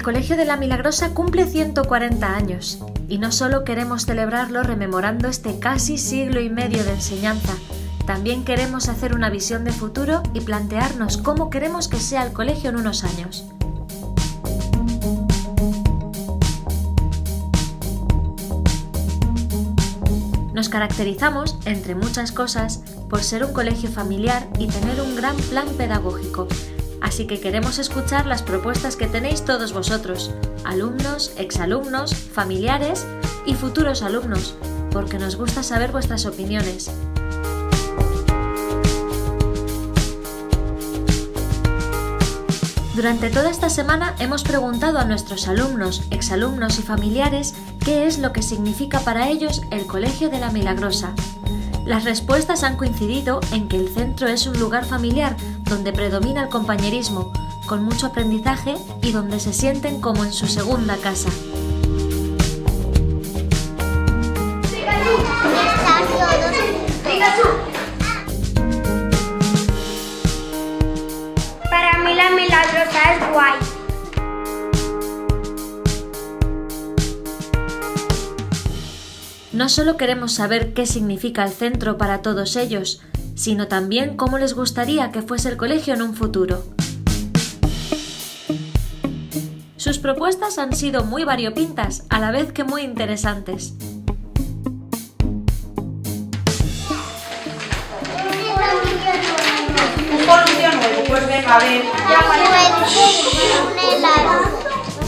El Colegio de la Milagrosa cumple 140 años y no solo queremos celebrarlo rememorando este casi siglo y medio de enseñanza, también queremos hacer una visión de futuro y plantearnos cómo queremos que sea el colegio en unos años. Nos caracterizamos, entre muchas cosas, por ser un colegio familiar y tener un gran plan pedagógico. Así que queremos escuchar las propuestas que tenéis todos vosotros, alumnos, exalumnos, familiares y futuros alumnos, porque nos gusta saber vuestras opiniones. Durante toda esta semana hemos preguntado a nuestros alumnos, exalumnos y familiares qué es lo que significa para ellos el Colegio de la Milagrosa. Las respuestas han coincidido en que el centro es un lugar familiar donde predomina el compañerismo, con mucho aprendizaje y donde se sienten como en su segunda casa. Para mí la Milagrosa es guay. No solo queremos saber qué significa el centro para todos ellos, sino también cómo les gustaría que fuese el colegio en un futuro. Sus propuestas han sido muy variopintas, a la vez que muy interesantes. Un columpio nuevo, pues venga, a ver. Un helado.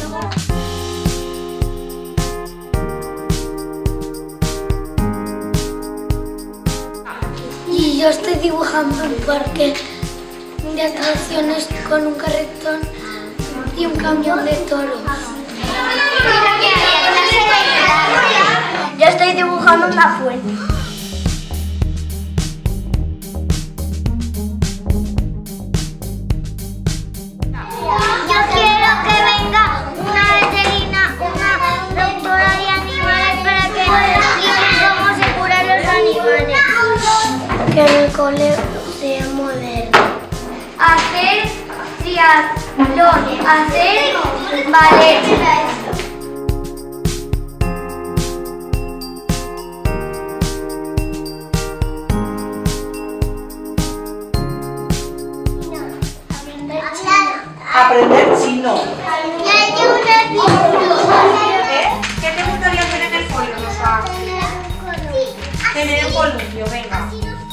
Y yo estoy dibujando un parque de atracciones con un carretón y un camión de toros. Yo estoy dibujando una fuente. Yo quiero que venga una veterina, una doctora de animales para que nos explique cómo se curan los animales. Que en el colegio sea moderno. Hacer triatlón, hacer ballet. Aprender chino. ¿Eh? ¿Qué te gustaría hacer en el cole, Rosa? Tener un columpio, venga.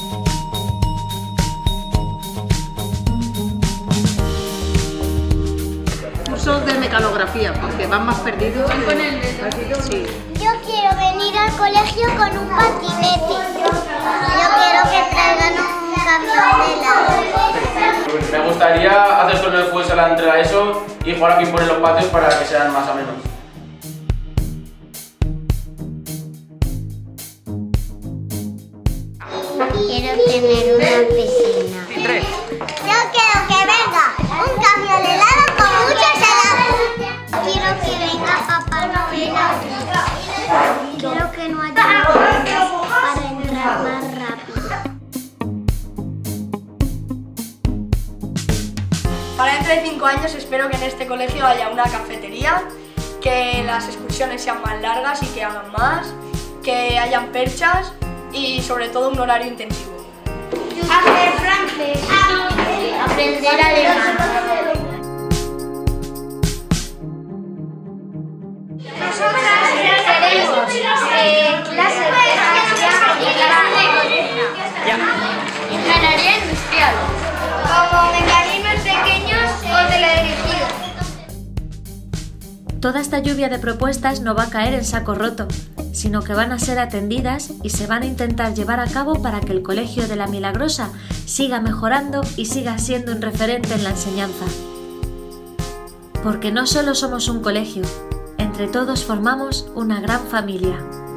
Cursos de mecanografía, porque van más perdidos. Sí. Yo quiero venir al colegio con un patinete. Yo quiero que traigan un camión de helado. Me gustaría hacer torneo de fútbol sala entre la ESO y jugar aquí por los patios para que sean más o menos. Quiero tener una piscina. Yo quiero que venga un camión de helado con muchos helados. Quiero que venga Papá Noel. Quiero que no haya puertas para entrar más rápido. Para dentro de 5 años espero que en este colegio haya una cafetería, que las excursiones sean más largas y que hagan más, que hayan perchas y sobre todo un horario intensivo. Hacer francés. Aprender alemán. Nosotras queremos clase de ciencia y clase de cocina. Ingeniería industrial. Como mecanismos pequeños o teledirigidos. Toda esta lluvia de propuestas no va a caer en saco roto, sino que van a ser atendidas y se van a intentar llevar a cabo para que el Colegio de la Milagrosa siga mejorando y siga siendo un referente en la enseñanza. Porque no solo somos un colegio, entre todos formamos una gran familia.